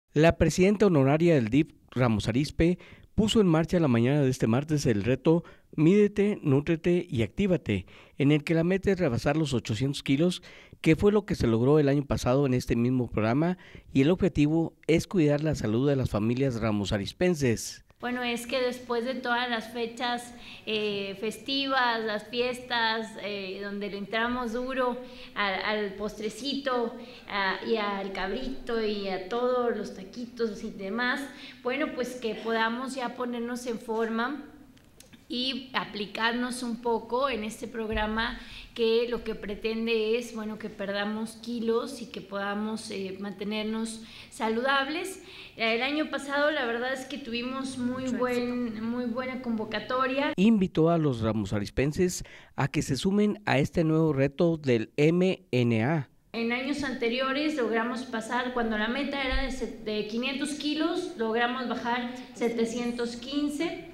La presidenta honoraria del DIF, Ramos Arizpe, puso en marcha la mañana de este martes el reto Mídete, Nútrete y Actívate, en el que la meta es rebasar los 800 kilos, que fue lo que se logró el año pasado en este mismo programa, y el objetivo es cuidar la salud de las familias ramosarizpenses. Bueno, es que después de todas las fechas festivas, las fiestas, donde le entramos duro al postrecito y al cabrito y a todos los taquitos y demás, bueno, pues que podamos ya ponernos en forma y aplicarnos un poco en este programa que lo que pretende es, bueno, que perdamos kilos y que podamos mantenernos saludables. El año pasado la verdad es que tuvimos muy buena convocatoria. Invitó a los ramosarizpenses a que se sumen a este nuevo reto del MNA. En años anteriores logramos pasar, cuando la meta era de 500 kilos, logramos bajar 715.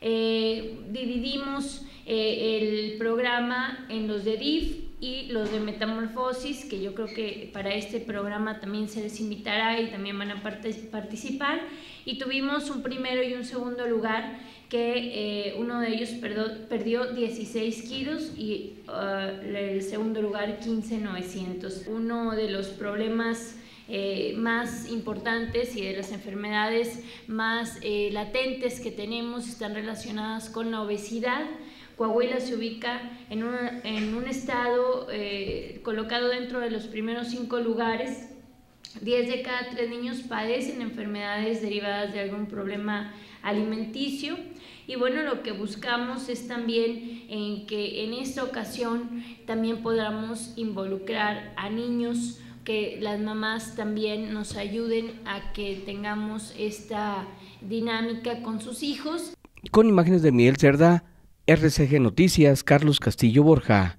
Dividimos el programa en los de DIF y los de metamorfosis, que yo creo que para este programa también se les invitará y también van a participar, y tuvimos un primero y un segundo lugar, que uno de ellos perdió 16 kilos y el segundo lugar 15,900. Uno de los problemas más importantes y de las enfermedades más latentes que tenemos están relacionadas con la obesidad. Coahuila se ubica en un estado colocado dentro de los primeros 5 lugares. 10 de cada 3 niños padecen enfermedades derivadas de algún problema alimenticio, y bueno, lo que buscamos es también en que en esta ocasión también podamos involucrar a niños, que las mamás también nos ayuden a que tengamos esta dinámica con sus hijos. Con imágenes de Miguel Cerda, RCG Noticias, Carlos Castillo Borja.